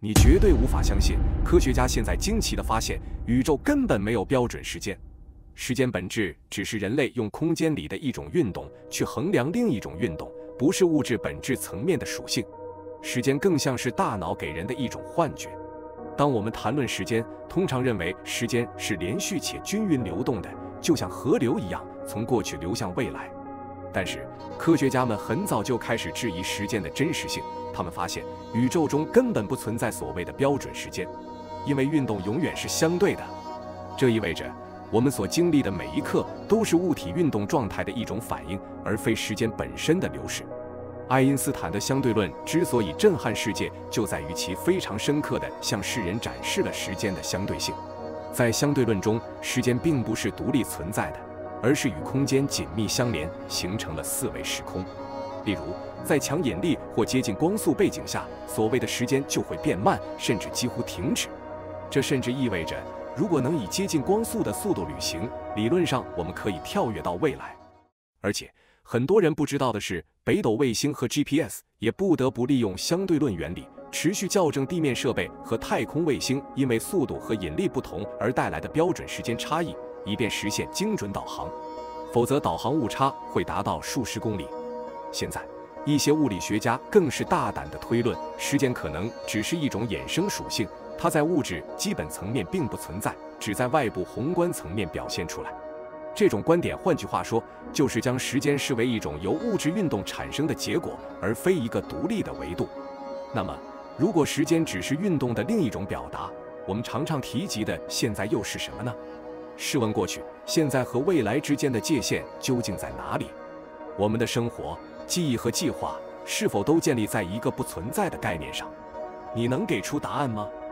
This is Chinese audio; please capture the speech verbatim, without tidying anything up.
你绝对无法相信，科学家现在惊奇地发现，宇宙根本没有标准时间。时间本质只是人类用空间里的一种运动去衡量另一种运动，不是物质本质层面的属性。时间更像是大脑给人的一种幻觉。当我们谈论时间，通常认为时间是连续且均匀流动的，就像河流一样，从过去流向未来。但是，科学家们很早就开始质疑时间的真实性。他们发现，宇宙中根本不存在所谓的标准时间，因为运动永远是相对的。这意味着，我们所经历的每一刻都是物体运动状态的一种反应，而非时间本身的流逝。爱因斯坦的相对论之所以震撼世界，就在于其非常深刻地向世人展示了时间的相对性。在相对论中，时间并不是独立存在的，而是与空间紧密相连，形成了四维时空。例如，在强引力或接近光速背景下，所谓的时间就会变慢，甚至几乎停止。这甚至意味着，如果能以接近光速的速度旅行，理论上我们可以跳跃到未来。而且，很多人不知道的是，北斗卫星和 G P S 也不得不利用相对论原理，持续校正地面设备和太空卫星因为速度和引力不同而带来的标准时间差异，以便实现精准导航。否则，导航误差会达到数十公里。现在，一些物理学家更是大胆地推论，时间可能只是一种衍生属性，它在物质基本层面并不存在，只在外部宏观层面表现出来。这种观点，换句话说，就是将时间视为一种由物质运动产生的结果，而非一个独立的维度。那么，如果时间只是运动的另一种表达，我们常常提及的现在又是什么呢？试问过去、现在和未来之间的界限究竟在哪里？我们的生活、记忆和计划是否都建立在一个不存在的概念上？你能给出答案吗？